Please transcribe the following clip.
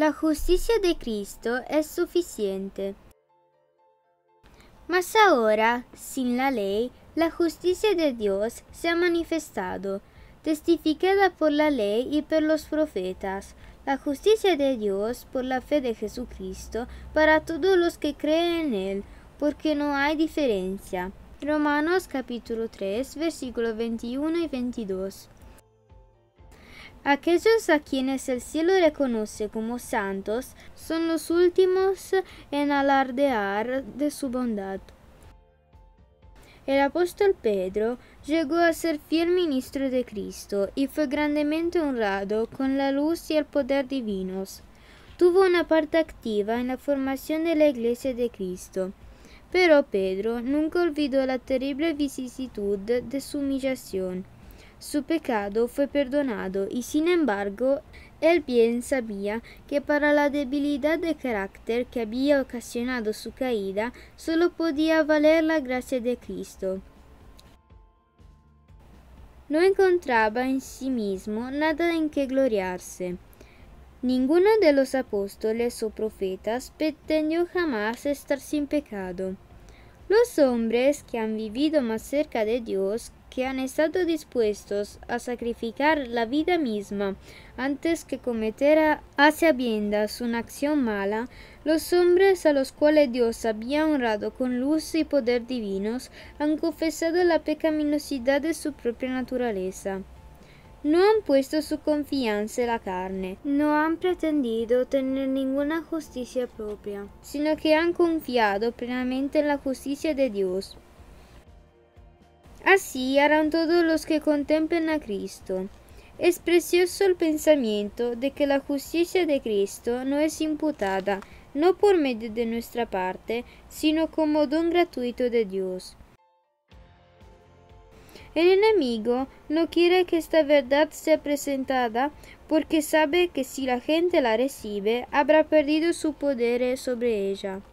La justicia de Cristo es suficiente. Mas ahora, sin la ley, la justicia de Dios se ha manifestado, testificada por la ley y por los profetas, la justicia de Dios por la fe de Jesucristo para todos los que creen en Él, porque no hay diferencia. Romanos capítulo 3, versículos 21 y 22. Aquellos a quienes el cielo reconoce como santos son los últimos en alardear de su bondad. El apóstol Pedro llegó a ser fiel ministro de Cristo y fue grandemente honrado con la luz y el poder divinos. Tuvo una parte activa en la formación de la Iglesia de Cristo. Pero Pedro nunca olvidó la terrible vicisitud de su humillación. Su pecado fue perdonado y sin embargo él bien sabía que para la debilidad de carácter que había ocasionado su caída solo podía valer la gracia de Cristo. No encontraba en sí mismo nada en que gloriarse. Ninguno de los apóstoles o profetas pretendió jamás estar sin pecado. Los hombres que han vivido más cerca de Dios, que han estado dispuestos a sacrificar la vida misma antes que cometer a sabiendas una acción mala, los hombres a los cuales Dios había honrado con luz y poder divinos, han confesado la pecaminosidad de su propia naturaleza. No han puesto su confianza en la carne, no han pretendido tener ninguna justicia propia, sino que han confiado plenamente en la justicia de Dios. Así harán todos los que contemplen a Cristo. Es precioso el pensamiento de que la justicia de Cristo no es imputada, no por medio de nuestra parte, sino como don gratuito de Dios. El enemigo no quiere que esta verdad sea presentada porque sabe que si la gente la recibe, habrá perdido su poder sobre ella.